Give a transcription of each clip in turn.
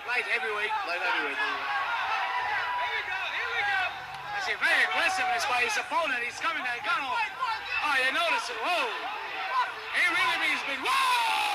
Light heavyweight. Light heavyweight. I see very aggressiveness by his opponent. He's coming at Gano. Oh, you notice it. Whoa. He really means big. Whoa!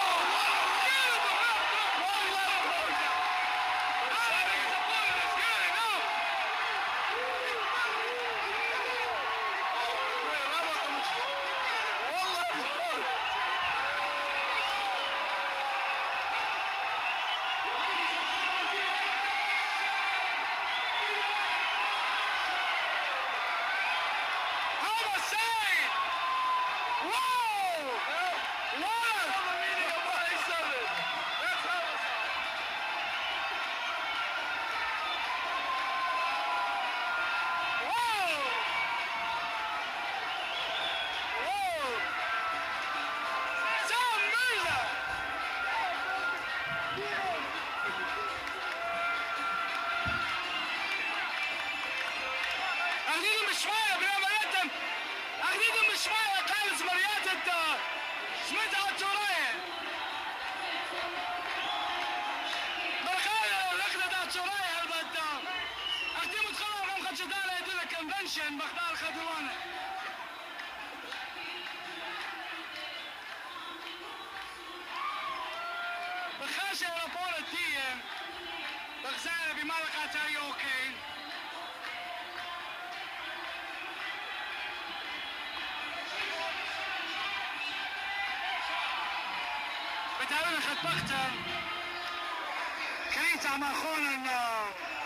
بختار خدوانه بخاشة لبورة تيه بغزالة بملقة تاريوكي بتعلن خد بختر كريتا مع خونا